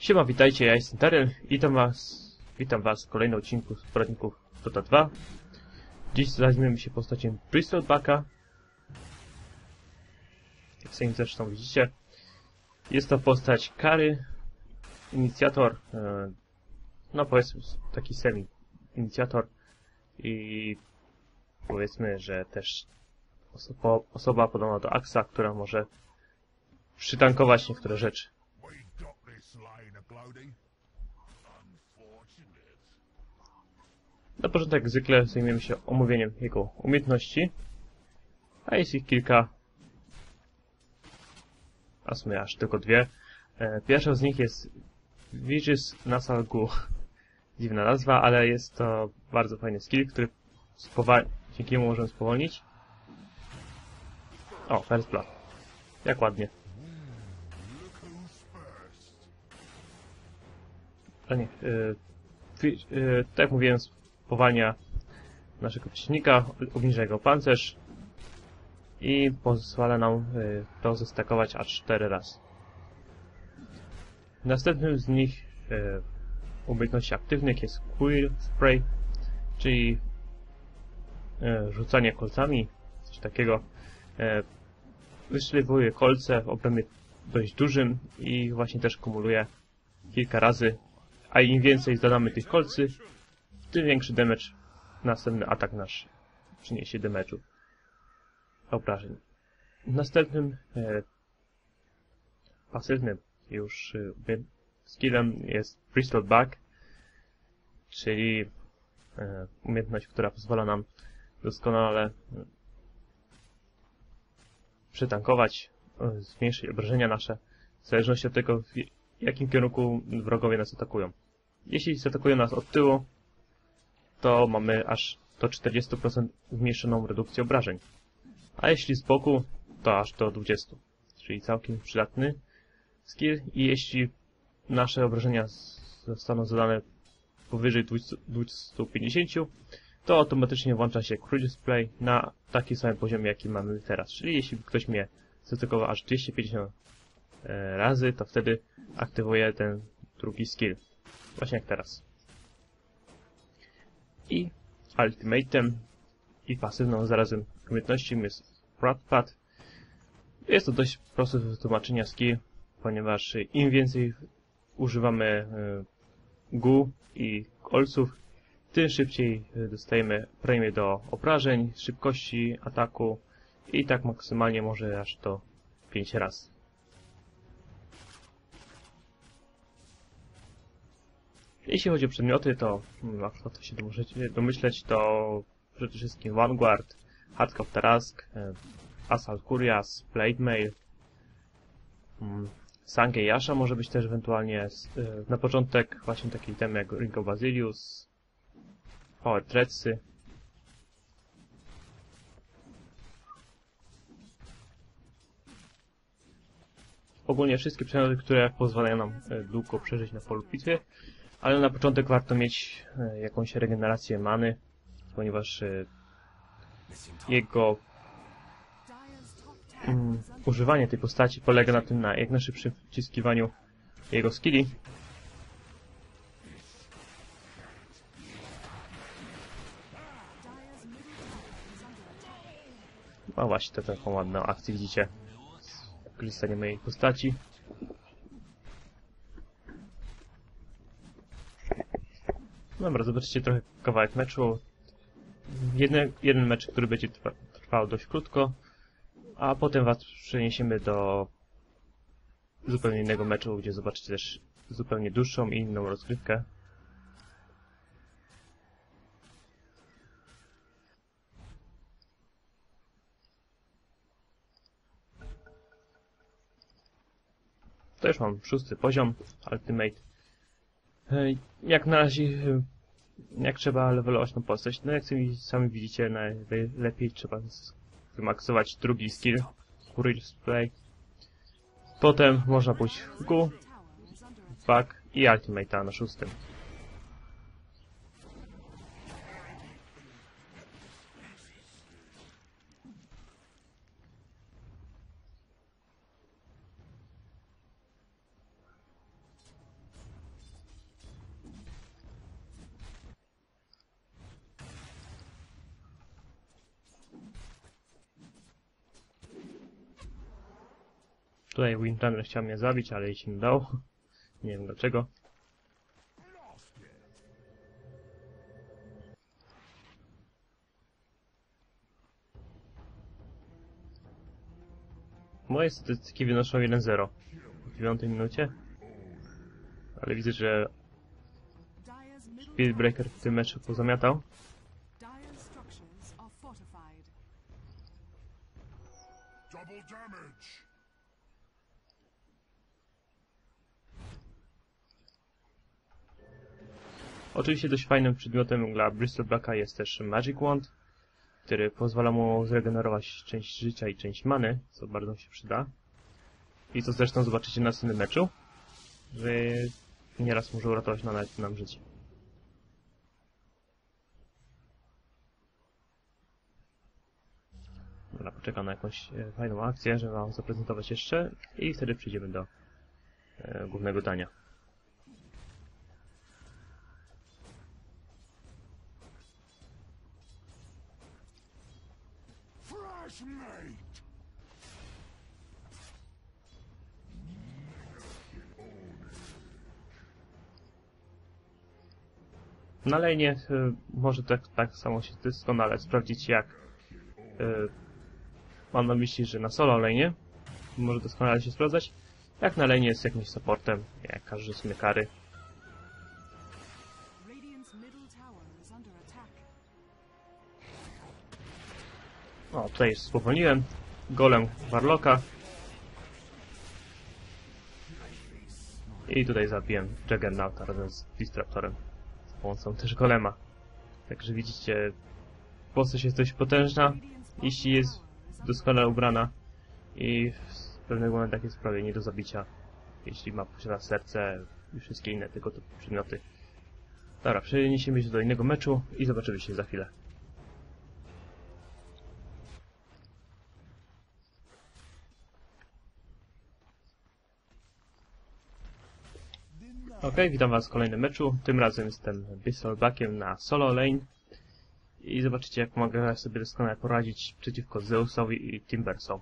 Siema, witajcie, ja jestem Daryl i witam was w kolejnym odcinku z poradników Dota 2. Dziś zajmiemy się postacią Bristol Backa. Jak sami zresztą widzicie, jest to postać Kary, inicjator, no powiedzmy taki semi-inicjator i powiedzmy, że też osoba podobna do Axa, która może przytankować niektóre rzeczy. Na początek jak zwykle zajmiemy się omówieniem jego umiejętności, a jest ich kilka, a w sumie aż tylko dwie. Pierwsza z nich jest Vicious Nasal Goo. Dziwna nazwa, ale jest to bardzo fajny skill, który dzięki niemu możemy spowolnić. O, First Blood. Jak ładnie. A nie, tak jak mówiłem, spowalnia naszego przeciwnika, obniża jego pancerz i pozwala nam to zestakować aż 4 razy. Następnym z nich umiejętności aktywnych jest Quill Spray, czyli rzucanie kolcami, coś takiego. Wystrzeliwuje kolce w obrębie dość dużym i właśnie też kumuluje kilka razy, a im więcej zadamy tych kolcy, tym większy damage następny atak nasz przyniesie damage'u, obrażeń. Następnym pasywnym już skillem jest Bristol Back, czyli umiejętność, która pozwala nam doskonale przytankować, zmniejszyć obrażenia nasze, w zależności od tego, w jakim kierunku wrogowie nas atakują. Jeśli zaatakują nas od tyłu, to mamy aż do 40% zmniejszoną redukcję obrażeń. A jeśli z boku, to aż do 20%. Czyli całkiem przydatny skill. I jeśli nasze obrażenia zostaną zadane powyżej 250, to automatycznie włącza się Cruise Spray na takim samym poziomie, jaki mamy teraz. Czyli jeśli ktoś mnie zaatakował aż 250 razy, to wtedy aktywuje ten drugi skill. Właśnie jak teraz. I ultimatem i pasywną zarazem umiejętnością jest Pad. Jest to dość proste do wytłumaczenia skill, ponieważ im więcej używamy GU i kolców, tym szybciej dostajemy premię do obrażeń, szybkości ataku i tak maksymalnie może aż do 5 razy. Jeśli chodzi o przedmioty, to łatwo się możecie domyśleć, to przede wszystkim Vanguard, Heart of Tarask, Assault Cuirass, Blade Mail, Sangue Yasha może być też ewentualnie na początek właśnie taki item jak Ring of Basilius, Power Threadsy. Ogólnie wszystkie przedmioty, które pozwalają nam długo przeżyć na polu bitwy. Ale na początek warto mieć jakąś regenerację many, ponieważ jego używanie tej postaci polega na tym, na jak najszybszym wciskiwaniu jego skilli. No właśnie, to taką ładną akcję widzicie. Wykorzystanie mojej postaci. Dobra, zobaczcie trochę kawałek meczu. Jeden mecz, który będzie trwał dość krótko, a potem was przeniesiemy do zupełnie innego meczu, gdzie zobaczycie też zupełnie dłuższą i inną rozgrywkę. To już mam 6. poziom Ultimate. Jak na razie, jak trzeba levelować tą postać? No jak sami widzicie, najlepiej trzeba wymaksować drugi skill, Courier Spray. Potem można pójść w GU, Back i Ultimate'a na 6. Tutaj Windrunner chciał mnie zabić, ale jej się nie udało. Nie wiem dlaczego. Moje statystyki wynoszą 1-0 w 9 minucie. Ale widzę, że Speedbreaker w tym meczu pozamiatał. Oczywiście dość fajnym przedmiotem dla Bristol Blacka jest też Magic Wand, który pozwala mu zregenerować część życia i część many, co bardzo się przyda. I co zresztą zobaczycie na następnym meczu, że nieraz może uratować nawet nam życie. Dobra, poczekam na jakąś fajną akcję, żeby wam zaprezentować jeszcze i wtedy przejdziemy do głównego dania. Na lane'ie może tak samo się doskonale sprawdzić jak mam na myśli, że na solo lane'ie może doskonale się sprawdzać, jak na lane'ie jest jakimś supportem, jak każdy z kary. O, tutaj już spowolniłem. Golem Warlocka. I tutaj zabiłem Juggernauta razem z Disruptorem. Z pomocą też Golema. Także widzicie, postać jest dość potężna, jeśli jest doskonale ubrana. I w pewnych momentach jest prawie nie do zabicia, jeśli posiada serce i wszystkie inne tego typu przedmioty. Dobra, przeniesiemy się do innego meczu i zobaczymy się za chwilę. Ok, witam was w kolejnym meczu. Tym razem jestem Bristol Blackiem na solo lane. I zobaczycie, jak mogę sobie doskonale poradzić przeciwko Zeusowi i Timbersom.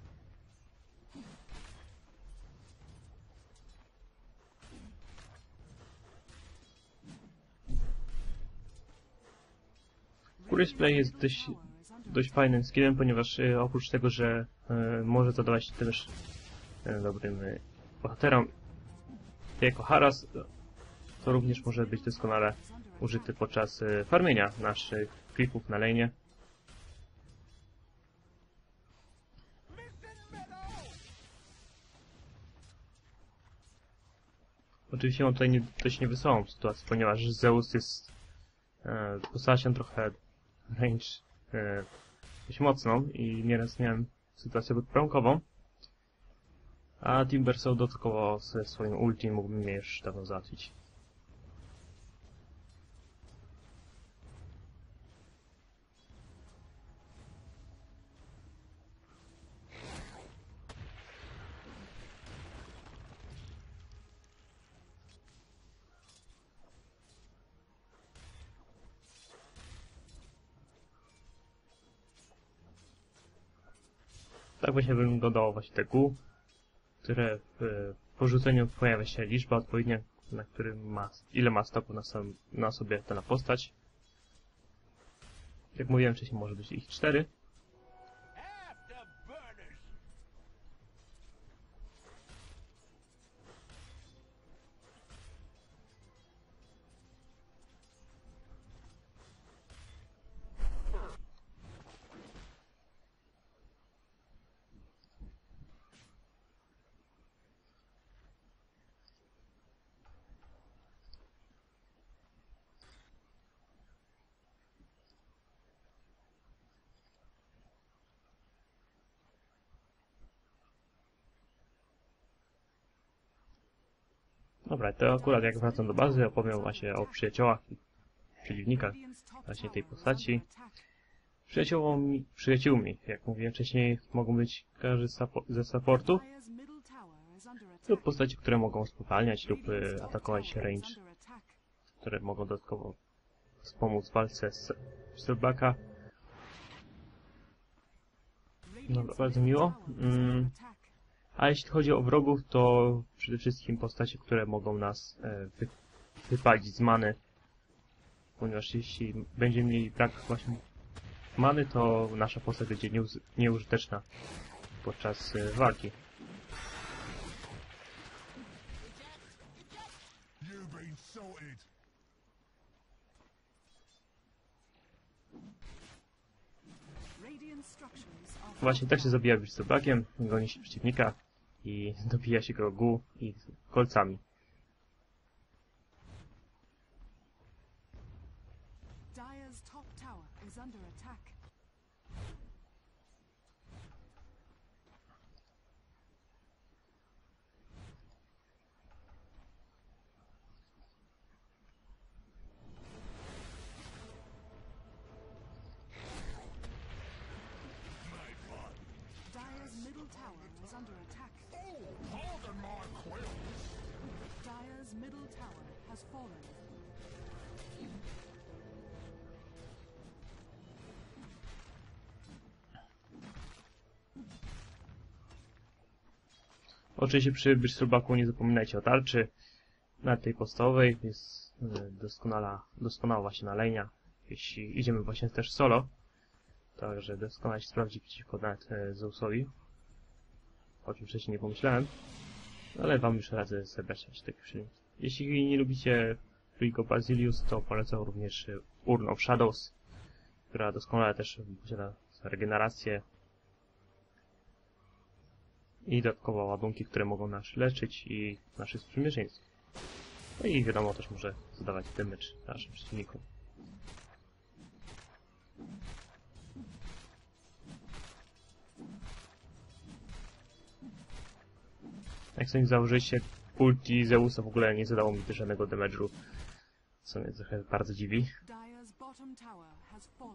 Curious Play jest dość fajnym skillem, ponieważ oprócz tego, że może zadawać też dobrym bohaterom jako haras, to również może być doskonale użyty podczas farmienia naszych creepów na lane'ie. Oczywiście mam tutaj dość niewesołą sytuację, ponieważ Zeus jest postacią trochę range dość mocną i nieraz miałem sytuację podprąkową. A Timbersaw dodatkowo ze swoim ulti mógłby mnie już dawno załatwić. Tak właśnie wyglądało właśnie te GU, które w porzuceniu pojawia się liczba odpowiednia, na którym ile ma stopu na sobie dana postać. Jak mówiłem wcześniej, może być ich 4. Dobra, to akurat jak wracam do bazy, opowiem właśnie o przyjaciołach i przeciwnikach właśnie tej postaci. Przyjaciółmi, jak mówiłem wcześniej, mogą być każdy ze supportów lub postaci, które mogą spowalniać lub atakować range, które mogą dodatkowo wspomóc w walce z Bristol Blacka. No, bardzo miło. A jeśli chodzi o wrogów, to przede wszystkim postacie, które mogą nas wypalić z many. Ponieważ jeśli będziemy mieli brak właśnie many, to nasza postać będzie nieużyteczna podczas walki. Właśnie tak się zabija Bristleblackiem, goni się przeciwnika i dobija się go Gu i kolcami. Dire's top tower is under attack. Dire's middle tower is under attack. Dire's middle tower has fallen. Oczywiście przy Bristleblacku nie zapominajcie o tarczy. Na tej podstawowej jest doskonała właśnie na lejnia, jeśli idziemy właśnie też solo. Także doskonale się sprawdzi przeciwko nawet Zeusowi. O czym wcześniej nie pomyślałem. Ale wam już radzę zebrać taki film. Jeśli nie lubicie Rico Basilius, to polecam również Urn of Shadows, która doskonale też posiada regenerację i dodatkowo ładunki, które mogą nas leczyć i naszych sprzymierzeńców. No i wiadomo, też może zadawać damage naszym przeciwnikom. Jak sobie założycie, ulti Zeusa w ogóle nie zadało mi też żadnego damage'u, co mnie trochę bardzo dziwi. Dire's bottom tower has fallen.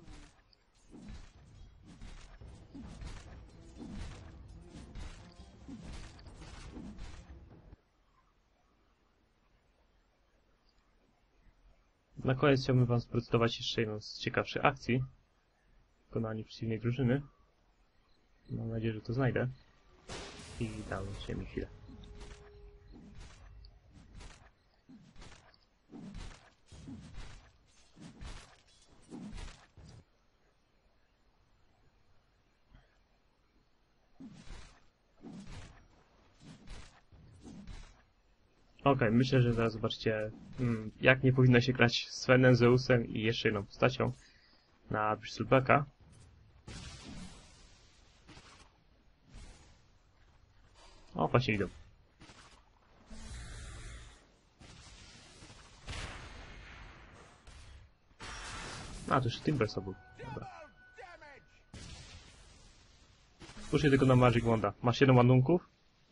Na koniec chciałbym wam sprecyzować jeszcze jedną z ciekawszych akcji w wykonaniu przeciwnej drużyny. Mam nadzieję, że to znajdę i dam mi chwilę. Okej, myślę, że zaraz zobaczycie, jak nie powinno się grać z Svenem, Zeusem i jeszcze jedną postacią na Bristleblacka. O, właśnie idą. A, to już Timbersaw był. Dobra. Spójrzcie tylko na Magic Wanda. Ma 7 ładunków.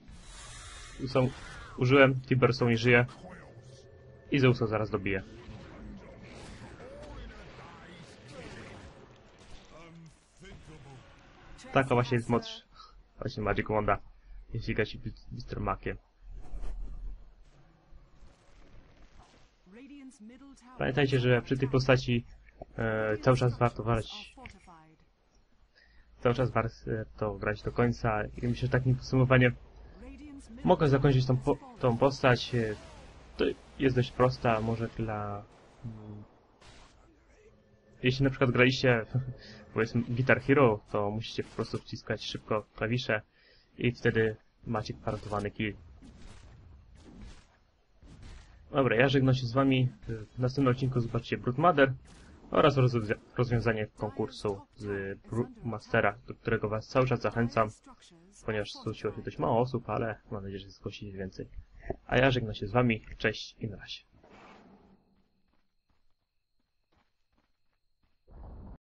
Użyłem, Timbersaw nie żyje. I Zeusa zaraz dobije. Taka właśnie jest moc właśnie Magic Wanda, jeśli grać Mr. Maciem. Pamiętajcie, że przy tej postaci cały czas warto walczyć. Cały czas warto grać do końca i myślę, że takim podsumowaniem mogę zakończyć tą postać. To jest dość prosta, może dla... Jeśli na przykład graliście, powiedzmy, Guitar Hero, to musicie po prostu wciskać szybko klawisze i wtedy macie gwarantowany kill. Dobra, ja żegnam się z wami. W następnym odcinku zobaczycie Broodmother oraz rozwiązanie konkursu z Brewmastera, do którego was cały czas zachęcam, ponieważ zgłosiło się dość mało osób, ale mam nadzieję, że zgłosi się więcej. A ja żegnam się z wami. Cześć i na razie.